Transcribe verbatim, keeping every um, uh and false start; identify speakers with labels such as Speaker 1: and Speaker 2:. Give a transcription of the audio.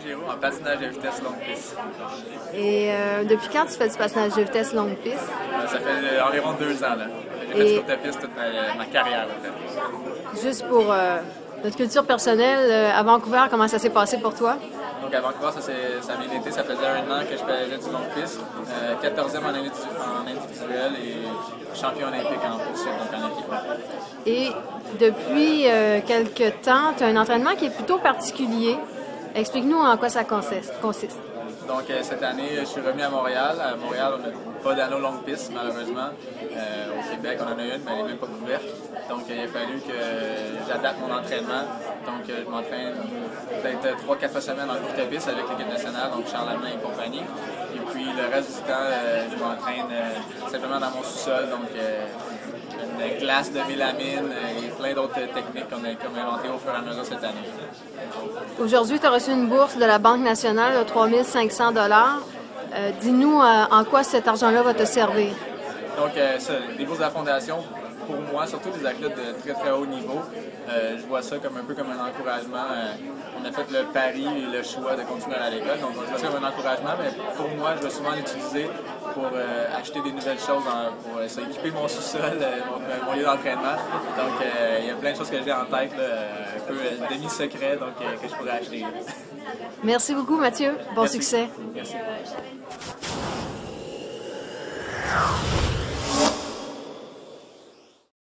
Speaker 1: Giroux en patinage de vitesse longue piste.
Speaker 2: Et euh, depuis quand tu fais du patinage de vitesse longue piste?
Speaker 1: Euh, ça fait euh, environ deux ans. J'ai fait
Speaker 2: Et...
Speaker 1: du courte piste toute ma, ma carrière. En fait.
Speaker 2: Juste pour euh, notre culture personnelle, euh, à Vancouver, comment ça s'est passé pour toi?
Speaker 1: Donc à Vancouver, ça, ça a bien été. Ça faisait un an que je faisais du longue piste. Euh, quatorzième en, individu en individuel et champion olympique en poursuite, donc en équipement.
Speaker 2: Et depuis euh, quelques temps, tu as un entraînement qui est plutôt particulier. Explique-nous en quoi ça consiste.
Speaker 1: Donc euh, cette année, je suis revenu à Montréal. À Montréal, on n'a pas d'anneau longue piste, malheureusement. Euh, au Québec, on en a une, mais elle n'est même pas couverte. Donc euh, il a fallu que j'adapte mon entraînement. Donc euh, je m'entraîne peut-être trois quatre fois semaine en courte piste avec l'équipe nationale, donc Charles Lamin et compagnie. Et puis le reste du temps, euh, je m'entraîne euh, simplement dans mon sous-sol. Donc euh, une glace de mélamine et plein d'autres techniques qu'on a, qu'on a inventées au fur et à mesure cette année.
Speaker 2: Aujourd'hui, tu as reçu une bourse de la Banque nationale de trois mille cinq cents dollars. Euh, Dis-nous euh, en quoi cet argent-là va te servir.
Speaker 1: Donc, euh, ça, les bourses de la Fondation, pour moi, surtout des athlètes de très très haut niveau, euh, je vois ça comme un peu comme un encouragement. Euh, on a fait le pari et le choix de continuer à l'école, donc je vois ça comme un encouragement, mais pour moi, je vais souvent l'utiliser pour euh, acheter des nouvelles choses, en, pour euh, équiper mon sous-sol, euh, mon, mon lieu d'entraînement. Donc, euh, il y a plein de choses que j'ai en tête, là, un peu euh, demi-secret, donc euh, que je pourrais acheter.
Speaker 2: Merci beaucoup, Mathieu. Bon
Speaker 1: Merci.
Speaker 2: succès.
Speaker 1: Merci.